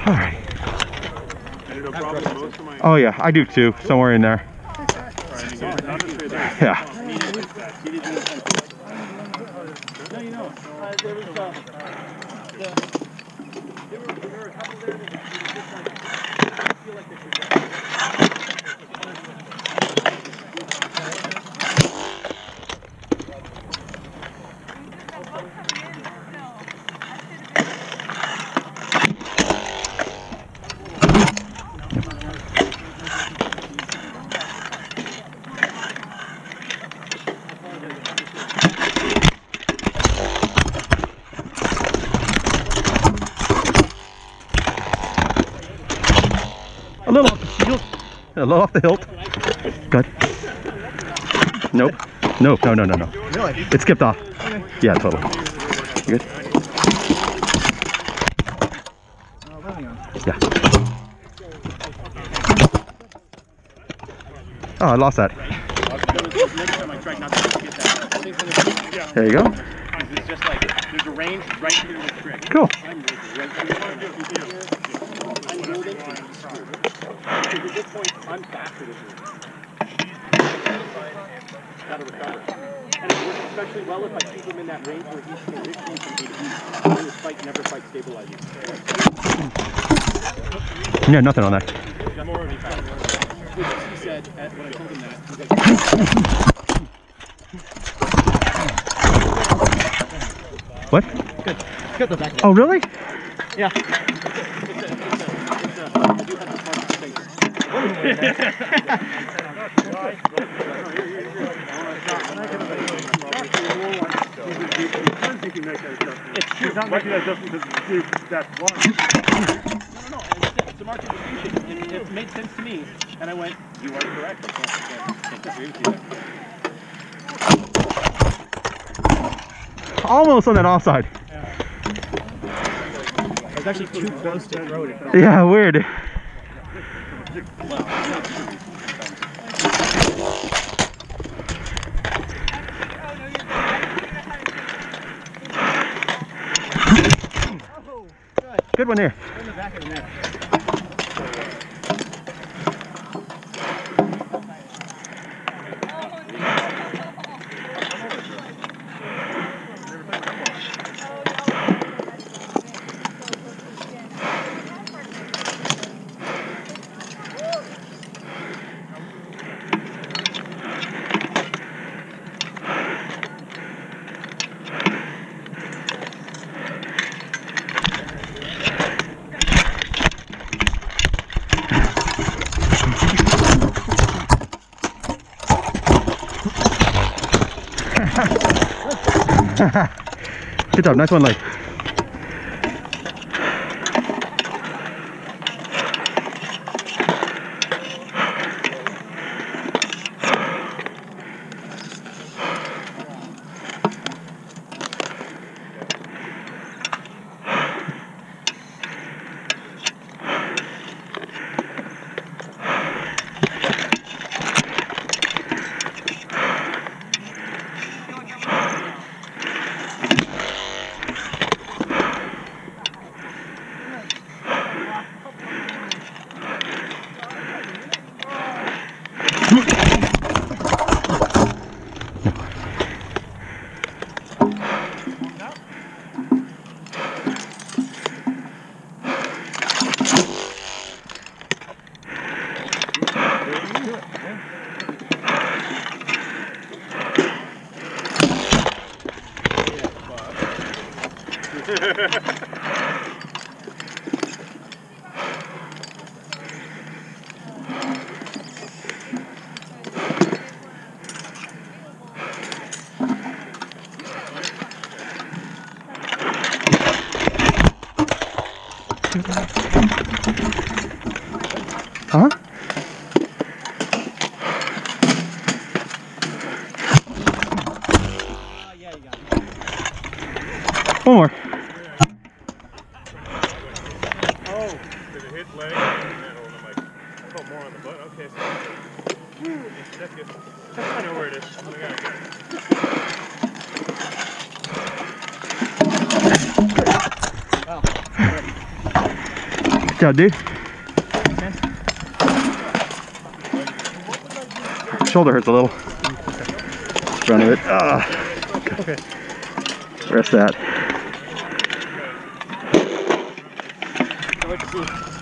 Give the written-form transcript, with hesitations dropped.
All right. Oh yeah, I do too. Somewhere in there. Yeah. A little off the field. A little off the hilt. Good. Nope. Nope. No. Really? It skipped off. Okay. Yeah, totally. You good? Yeah. Oh, I lost that. There you go. It's just like there's a range right here with trick. Cool. At this point, I'm faster than you. Gotta recover. And it works especially well if I keep him in that range where he's positioning from A to B. And his fight never fight stabilizing. Yeah, nothing on that. He said when I told him that, he's like, what? Good. Good the back. Oh, really? Yeah. I do have the smartest finger. It's true. Not making that adjustment because that's one. No. It's a market distinction. It made sense to me, and I went, you are correct. I can't disagree with you. Almost on that offside. I was actually too close to throw it. Yeah, weird. Good one there. In the back of the net. Good job, nice one, Leg. Huh? Yeah, you got it. One more. Oh, did it hit leg? And I'm like, I felt more on the butt. Okay, so that's good. I know where it is. I got it. Wow. Good job, dude. Shoulder hurts a little. Front of it. Okay. Rest that. Let's see.